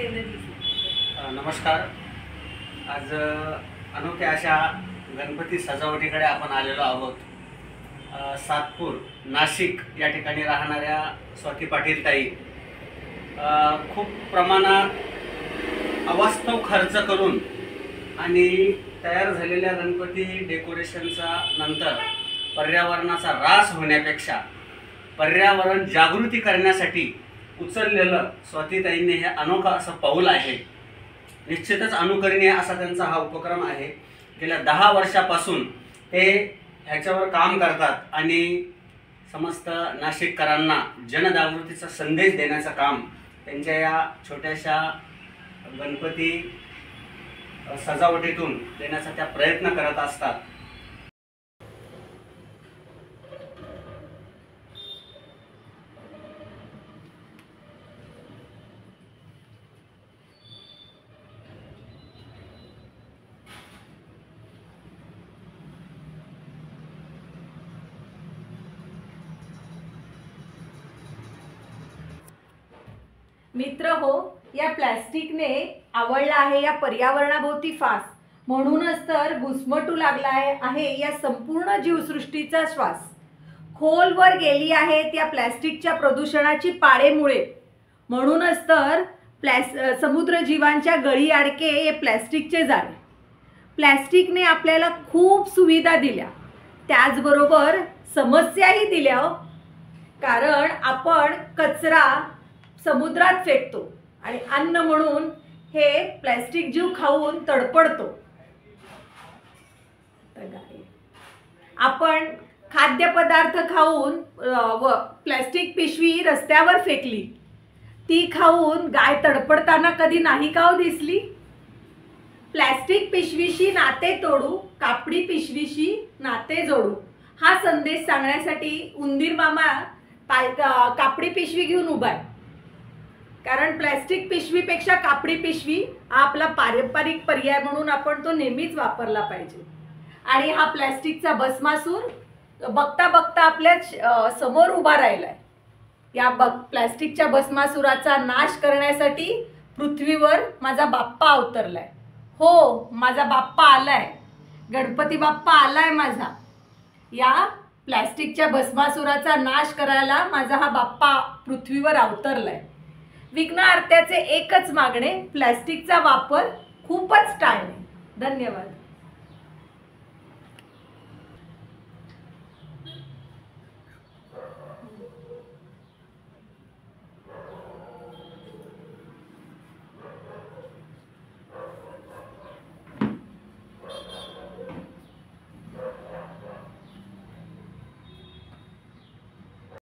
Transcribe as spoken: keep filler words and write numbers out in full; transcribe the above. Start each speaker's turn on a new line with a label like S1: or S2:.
S1: पहिल्यांदा दिसलं.
S2: नमस्कार. आज अनोख्या अशा गणपती सजावटीकडे आपण आलेलो आहोत. सातपूर नाशिक या ठिकाणी राहणाऱ्या स्वाती पाटील ताई खूप प्रमाणात अवास्तव खर्च करून आणि तयार झालेल्या गणपती डेकोरेशनचा नंतर पर्यावरणाचा ऱ्हास होण्यापेक्षा पर्यावरण जागृती करण्यासाठी उचललेलं स्वातीताईंनी हे अनोखं असं पाऊल आहे. निश्चितच अनुकरणीय असा त्यांचा हा उपक्रम आहे. गेल्या दहा वर्षापासून ते ह्याच्यावर काम करतात आणि समस्त नाशिककरांना जनजागृतीचा संदेश देण्याचं काम त्यांच्या या छोट्याशा गणपती सजावटीतून देण्याचा त्या प्रयत्न करत असतात.
S1: मित्र हो, या प्लॅस्टिकने आवडला आहे या पर्यावरणाभोवती फास, म्हणूनच तर घुसमटू लागला आहे या संपूर्ण जीवसृष्टीचा श्वास. खोलवर गेली आहेत या प्लॅस्टिकच्या प्रदूषणाची पाळेमुळे, म्हणूनच तर प्लॅस समुद्र जीवांच्या गळी आडके हे प्लॅस्टिकचे जाळे. प्लॅस्टिकने आपल्याला खूप सुविधा दिल्या, त्याचबरोबर समस्याही दिल्या. कारण आपण कचरा समुद्रात फेकतो आणि अन्न म्हणून हे प्लॅस्टिक जीव खाऊन तडपडतो. आपण खाद्यपदार्थ खाऊन व प्लॅस्टिक पिशवी रस्त्यावर फेकली, ती खाऊन गाय तडपडताना कधी नाही का हो दिसली. प्लॅस्टिक पिशवीशी नाते तोडू, कापडी पिशवीशी नाते जोडू हा संदेश सांगण्यासाठी उंदीर मामा कापडी पिशवी घेऊन उभा आहे. कारण प्लॅस्टिक पिशवीपेक्षा कापडी पिशवी हा आपला पारंपरिक पर्याय म्हणून आपण तो नेहमीच वापरला पाहिजे. आणि हा प्लॅस्टिकचा भस्मासूर बघता बघता आपल्या समोर उभा राहिलाय. या बघ प्लॅस्टिकच्या भस्मासुराचा नाश करण्यासाठी पृथ्वीवर माझा बाप्पा अवतरलाय. हो, माझा बाप्पा आलाय, गणपती बाप्पा आलाय माझा. या प्लॅस्टिकच्या भस्मासुराचा नाश करायला माझा हा बाप्पा पृथ्वीवर अवतरलाय. विघ्नहर्त्याचे एकच मागणे, प्लॅस्टिकचा वापर खूपच टाळणे. धन्यवाद.